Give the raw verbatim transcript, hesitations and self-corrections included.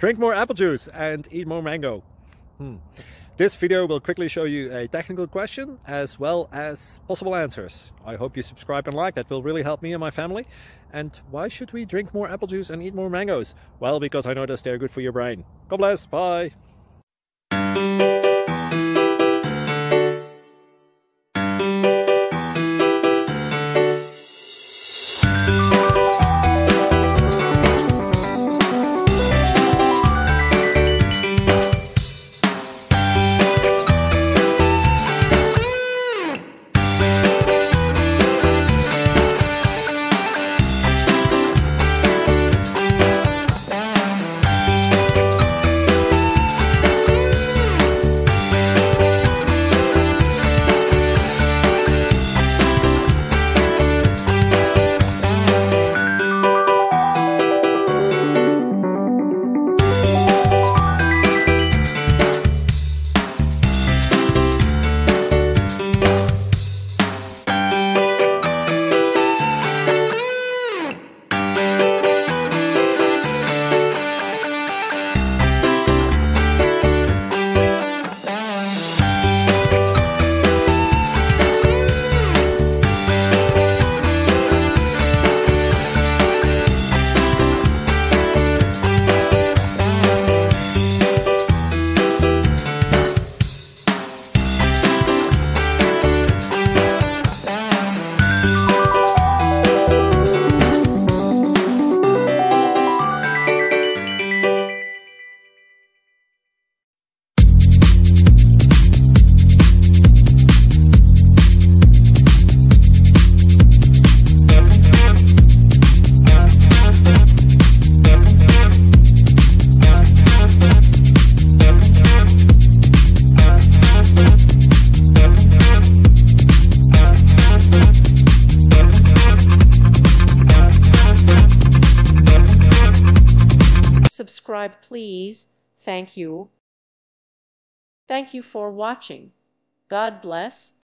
Drink more apple juice and eat more mango. Hmm. This video will quickly show you a technical question as well as possible answers. I hope you subscribe and like, that will really help me and my family. And why should we drink more apple juice and eat more mangoes? Well, because I noticed they're good for your brain. God bless, bye! Subscribe, please. Thank you. Thank you for watching. God bless.